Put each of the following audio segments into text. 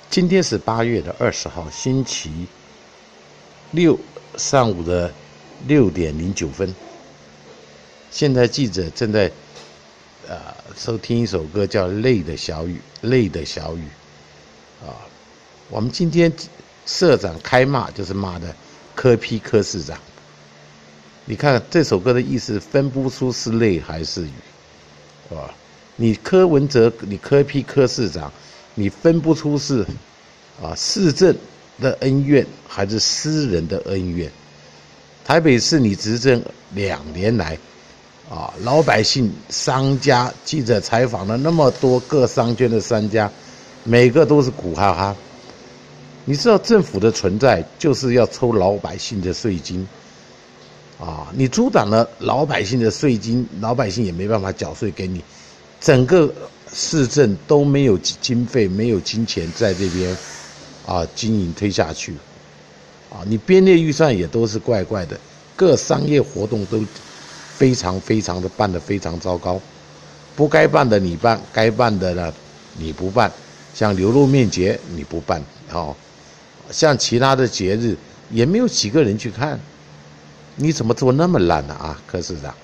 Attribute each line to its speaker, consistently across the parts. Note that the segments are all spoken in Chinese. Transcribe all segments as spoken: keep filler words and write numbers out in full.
Speaker 1: 今天是八月的二十号，星期六上午的六点零九分。现在记者正在呃收听一首歌，叫《泪的小雨》，泪的小雨啊。我们今天社长开骂，就是骂的柯 P 柯市长。你看这首歌的意思，分不出是泪还是雨，是吧？你柯文哲，你柯 P 柯市长，你分不出是啊市政的恩怨还是私人的恩怨。台北市你执政两年来，啊老百姓、商家，记者采访了那么多各商圈的商家，每个都是苦哈哈。你知道政府的存在就是要抽老百姓的税金。啊，你阻挡了老百姓的税金，老百姓也没办法缴税给你，整个市政都没有经费，没有金钱在这边啊经营推下去，啊，你编列预算也都是怪怪的，各商业活动都非常非常的办得非常糟糕，不该办的你办，该办的呢你不办，像牛肉面节你不办，哦，像其他的节日也没有几个人去看。你怎么做那么烂呢啊，柯市长？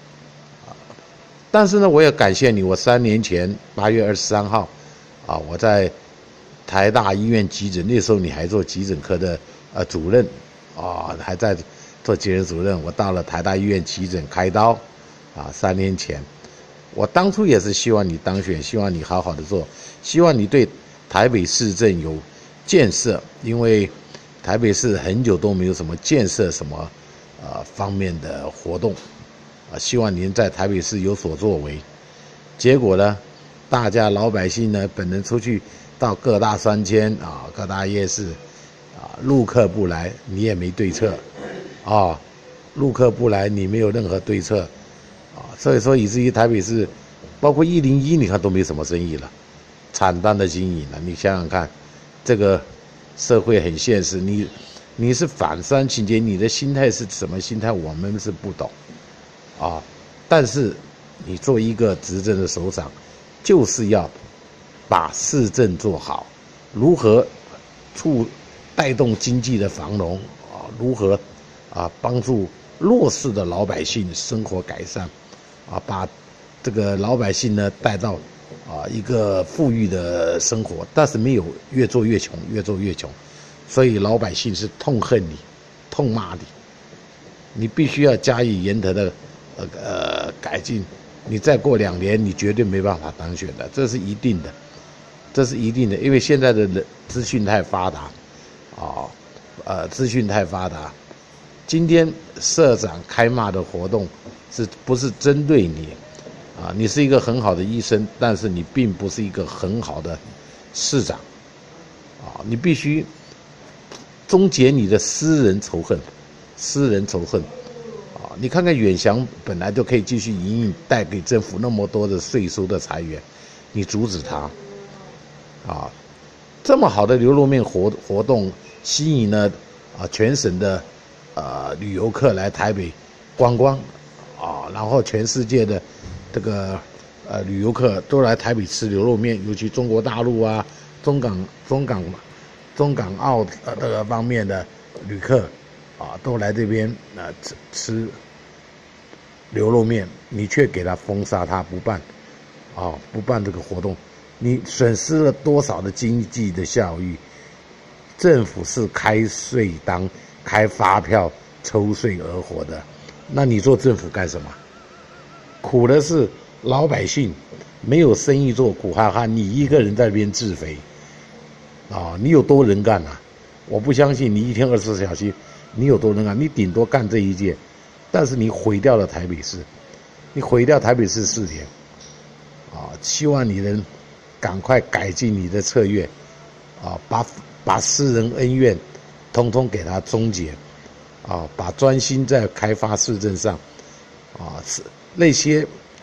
Speaker 1: 但是呢，我也感谢你。我三年前八月二十三号，啊，我在台大医院急诊，那时候你还做急诊科的呃主任，啊，还在做急诊主任。我到了台大医院急诊开刀，啊，三年前，我当初也是希望你当选，希望你好好的做，希望你对台北市政有建设，因为台北市很久都没有什么建设什么。呃，方面的活动，啊，希望您在台北市有所作为。结果呢，大家老百姓呢，本人出去到各大商圈啊、各大夜市啊，陆客不来，你也没对策，啊，陆客不来，你没有任何对策，啊，所以说以至于台北市，包括一零一，你看都没什么生意了，惨淡的经营了。你想想看，这个社会很现实，你。你是反三情节，你的心态是什么心态？我们是不懂，啊，但是你做一个执政的首长，就是要把市政做好，如何促带动经济的繁荣啊？如何啊帮助弱势的老百姓生活改善，啊，把这个老百姓呢带到啊一个富裕的生活，但是没有越做越穷，越做越穷。所以老百姓是痛恨你，痛骂你，你必须要加以严格的呃呃改进。你再过两年，你绝对没办法当选的，这是一定的，这是一定的。因为现在的人资讯太发达，啊，呃，资讯太发达。今天社长开骂的活动，是不是针对你？啊，你是一个很好的医生，但是你并不是一个很好的市长，啊，你必须。终结你的私人仇恨，私人仇恨，啊！你看看远翔本来就可以继续营运，带给政府那么多的税收的财源，你阻止他，啊！这么好的牛肉面活活动，吸引了啊全省的呃旅游客来台北观光，啊，然后全世界的这个呃旅游客都来台北吃牛肉面，尤其中国大陆啊、中港、中港。中港澳呃这个方面的旅客啊，都来这边啊吃吃牛肉面，你却给他封杀，他不办，啊不办这个活动，你损失了多少的经济的效益？政府是开税单、开发票、抽税而活的，那你做政府干什么？苦的是老百姓，没有生意做，苦哈哈，你一个人在那边自肥。啊，你有多能干啊？我不相信你一天二十四小时，你有多能干？你顶多干这一届，但是你毁掉了台北市，你毁掉台北市四年，啊，希望你能赶快改进你的策略，啊，把把私人恩怨通通给它终结，啊，把专心在开发市政上，啊，是那些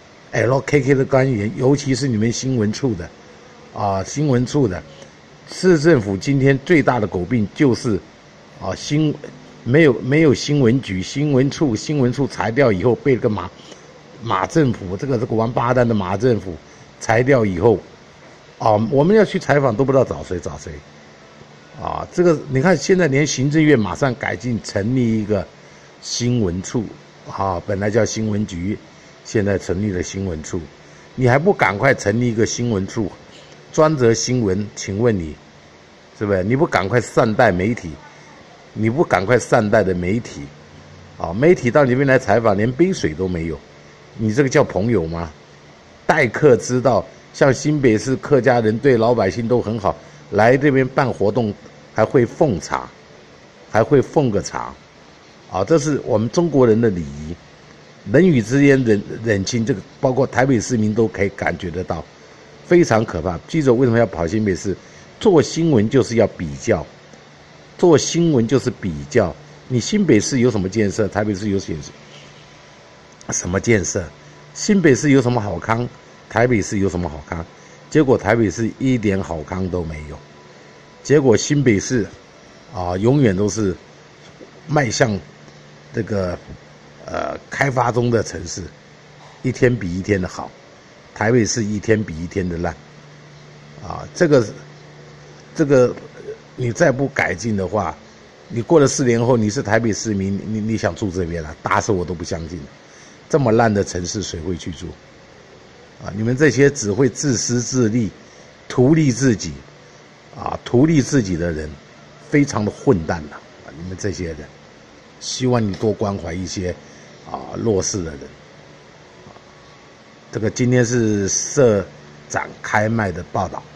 Speaker 1: L K K 的官员，尤其是你们新闻处的，啊，新闻处的。市政府今天最大的诟病就是，啊，新没有没有新闻局、新闻处、新闻处裁掉以后，被这个马马政府这个这个王八蛋的马政府裁掉以后， 啊，我们要去采访都不知道找谁找谁，啊，这个你看现在连行政院马上改进成立一个新闻处，啊，本来叫新闻局，现在成立了新闻处，你还不赶快成立一个新闻处，专责新闻？请问你，是不是？你不赶快善待媒体，你不赶快善待的媒体，啊，媒体到你这边来采访，连杯水都没有，你这个叫朋友吗？待客之道。像新北市客家人对老百姓都很好，来这边办活动还会奉茶，还会奉个茶，啊，这是我们中国人的礼仪，人与之间忍忍亲，这个包括台北市民都可以感觉得到，非常可怕。记者为什么要跑新北市？做新闻就是要比较，做新闻就是比较。你新北市有什么建设？台北市有什么建设？新北市有什么好康？台北市有什么好康？结果台北市一点好康都没有。结果新北市啊，永远都是迈向这个呃开发中的城市，一天比一天的好。台北市一天比一天的烂啊！这个这个你再不改进的话，你过了四年后你是台北市民，你你想住这边了，打死我都不相信。这么烂的城市谁会去住？啊！你们这些只会自私自利、图利自己、啊图利自己的人，非常的混蛋呐！啊，你们这些人，希望你多关怀一些啊弱势的人。啊，这个今天是社长开麦的报道。